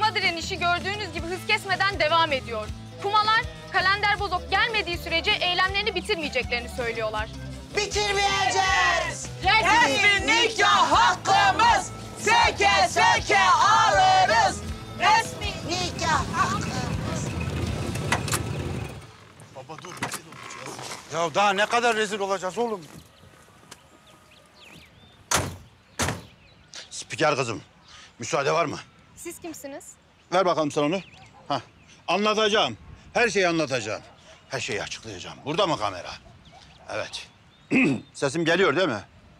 kuma direnişi gördüğünüz gibi hız kesmeden devam ediyor. Kumalar kalender bozok gelmediği sürece eylemlerini bitirmeyeceklerini söylüyorlar. Bitirmeyeceğiz. Resmi nikah hakkımız seke seke alırız. Resmi nikah hakkımız. Baba dur, rezil olacağız. Ya daha ne kadar rezil olacağız oğlum? Spiker kızım, müsaade var mı? Siz kimsiniz? Ver bakalım sen onu. Hah. Anlatacağım. Her şeyi anlatacağım. Her şeyi açıklayacağım. Burada mı kamera? Evet. Sesim geliyor değil mi?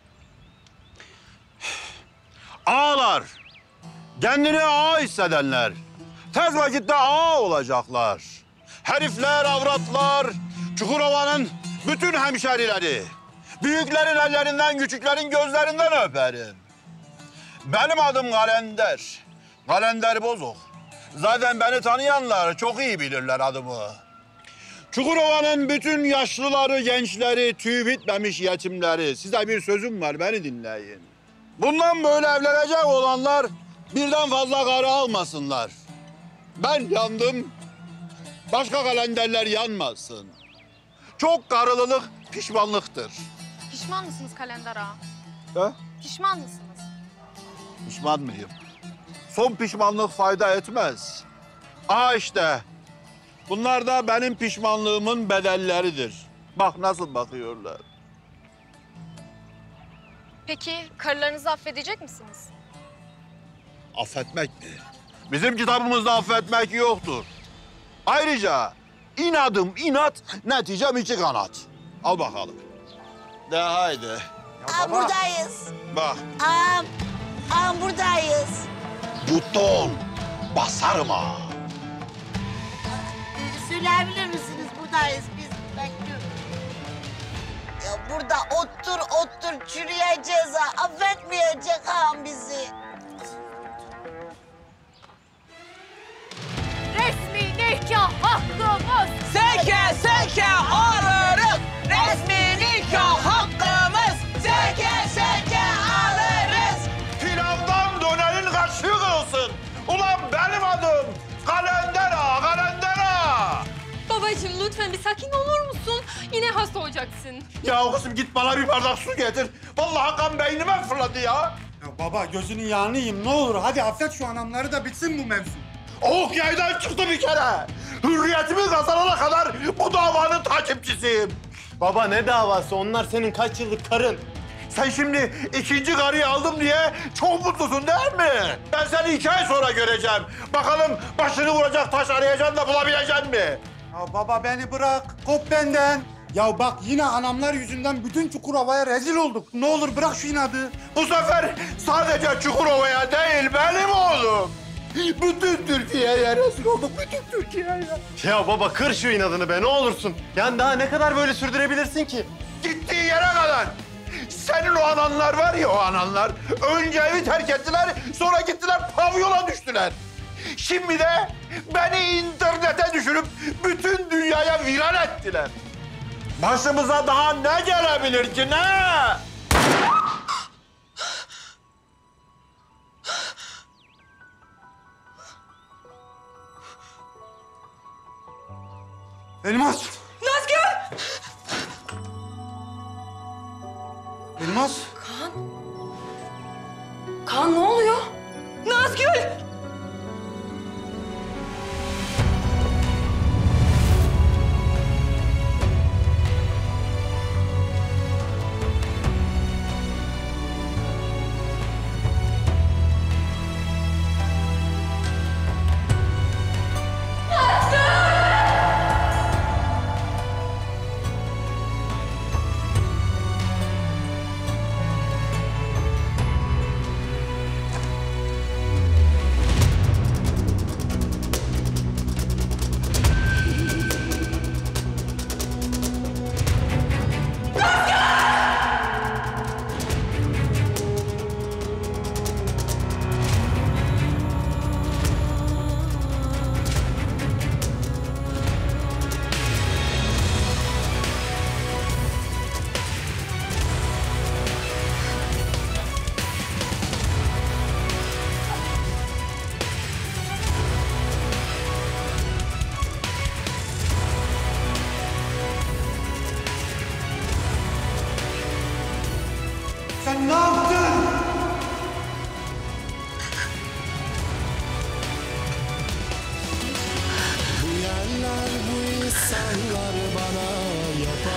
Ağalar, kendini ağa hissedenler, tez vakitte ağa olacaklar. Herifler, avratlar, Çukurova'nın bütün hemşerileri. Büyüklerin ellerinden, küçüklerin gözlerinden öperim. Benim adım Kalender. Kalender Bozok. Zaten beni tanıyanlar çok iyi bilirler adımı. Çukurova'nın bütün yaşlıları, gençleri, tüy bitmemiş yetimleri. Size bir sözüm var, beni dinleyin. Bundan böyle evlenecek olanlar birden fazla karı almasınlar. Ben yandım, başka kalenderler yanmasın. Çok karılılık pişmanlıktır. Pişman mısınız kalender ağa? He? Pişman mısınız? Pişman mıyım? Son pişmanlık fayda etmez. İşte. Bunlar da benim pişmanlığımın bedelleridir. Bak nasıl bakıyorlar. Peki karılarınızı affedecek misiniz? Affetmek mi? Bizim kitabımızda affetmek yoktur. Ayrıca inadım inat, neticem iki kanat. Al bakalım. De haydi. Buradayız. Bak. Buradayız. Buton. Basarım ha. Söyleyebilir misiniz? Buradayız biz. Bekliyoruz. Ya burada otur çürüyeceğiz ha. Affetmeyecek ağam bizi. Resmi nikah hakkımız. Seke seke alırız. Resmi nikah hakkımız seke seke alırız. Pilavdan dönerin kaşığı kırılsın. Ulan benim adım Kalender Ağa, Kalender Ağa. Babacığım lütfen bir sakin olur musun? Yine hasta olacaksın. Ya kızım git bana bir bardak su getir. Vallahi kan beynime fırladı ya. Ya baba gözünün yağını yiyeyim ne olur. Hadi affet şu anamları da bitsin bu mevzu. Ok yaydan çıktı bir kere. Hürriyetimi kazanana kadar bu davanın takipçisiyim. Baba ne davası? Onlar senin kaç yıllık karın. Sen şimdi ikinci karıyı aldım diye çok mutlusun değil mi? Ben seni 2 ay sonra göreceğim. Bakalım başını vuracak taş arayacaksın da bulabileceksin mi? Ya baba beni bırak. Kop benden. Ya bak yine anamlar yüzünden bütün Çukurova'ya rezil olduk. Ne olur bırak şu inadı. Bu sefer sadece Çukurova'ya değil benim oğlum. Bütün Türkiye'ye rezil olduk, bütün Türkiye'ye. Ya baba kır şu inadını be ne olursun. Yani daha ne kadar böyle sürdürebilirsin ki? Gittiği yere kadar. Senin o ananlar var ya o ananlar. Önce evi terk ettiler, sonra gittiler pavyona düştüler. Şimdi de beni internete düşürüp bütün dünyaya viran ettiler. Başımıza daha ne gelebilir ki ne? Elmas. Nazgül! Elmas. Kaan ne oluyor? Nazgül!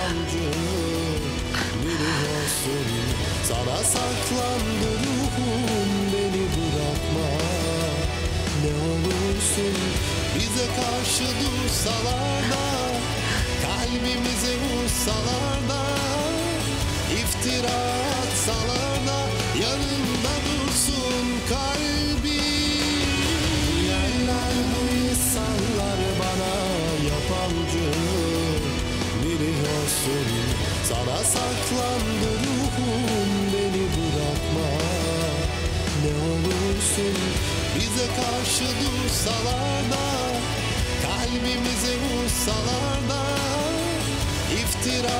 yabancı. Biliyorsun sana saklandı ruhum, beni bırakma. Ne olursun bize karşı dursalar da, kalbimize vursalar da, iftira atsalar da, yanımda dursun kalbim. Yerler bu insanlar bana yabancı. Biliyorsun sana saklandı ruhum, beni bırakma. Ne olursun bize karşı dursalar da, kalbimize vursalar da, iftira